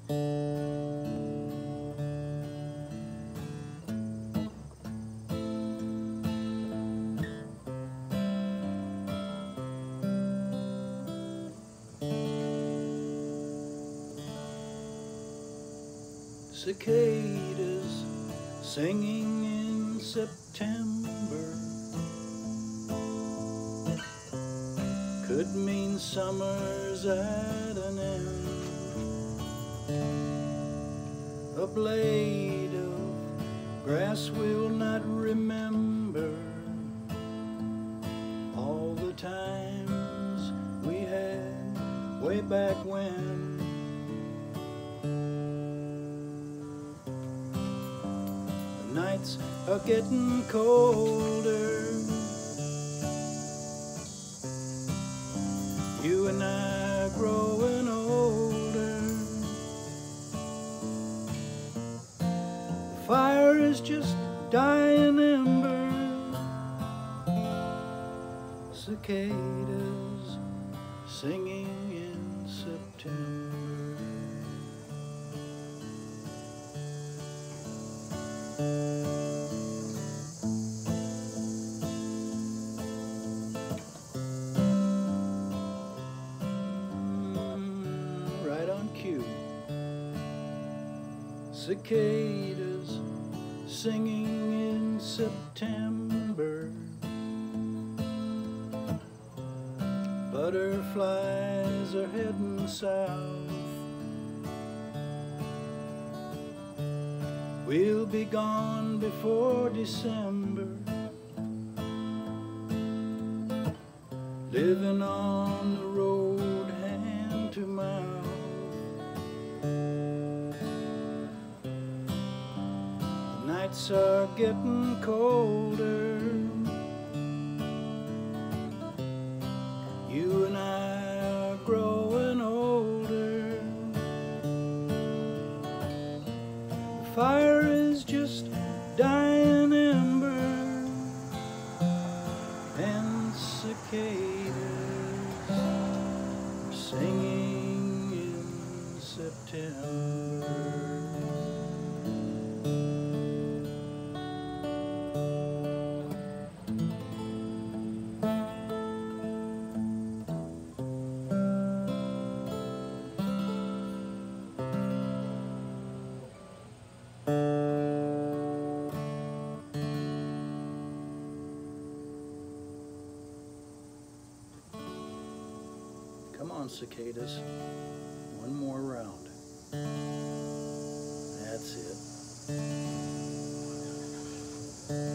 Cicadas singing in September could mean summer's at an end. A blade of grass will not remember all the times we had way back when. Nights are getting colder. You and I are growing older. The fire is just dying ember. Cicadas singing in September. Right on cue. Cicadas singing in September. Butterflies are heading south. We'll be gone before December, living on the road hand to mouth. The nights are getting colder. You and I are growing older. The fire is just dying ember, and cicadas are singing in September. Come on, cicadas. One more round. That's it.